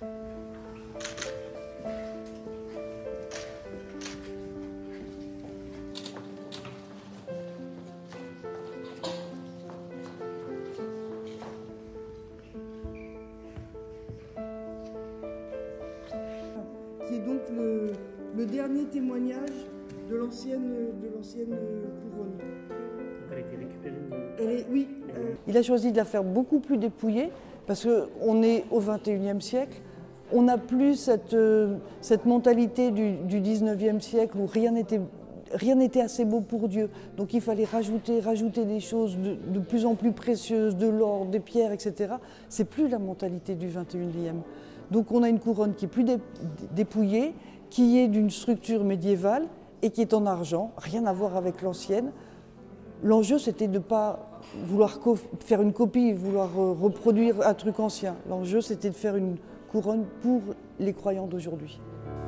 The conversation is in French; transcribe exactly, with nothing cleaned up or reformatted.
Qui est donc le, le dernier témoignage de l'ancienne de l'ancienne couronne. Elle a été récupérée. Elle est, oui. Euh... Il a choisi de la faire beaucoup plus dépouillée parce qu'on est au vingt et unième siècle. On n'a plus cette, euh, cette mentalité du, du dix-neuvième siècle où rien n'était rien n'était assez beau pour Dieu. Donc il fallait rajouter, rajouter des choses de, de plus en plus précieuses, de l'or, des pierres, et cetera. C'est plus la mentalité du vingt et unième. Donc on a une couronne qui est plus dépouillée, qui est d'une structure médiévale et qui est en argent, rien à voir avec l'ancienne. L'enjeu, c'était de ne pas vouloir faire une copie, vouloir reproduire un truc ancien. L'enjeu, c'était de faire une couronne pour les croyants d'aujourd'hui.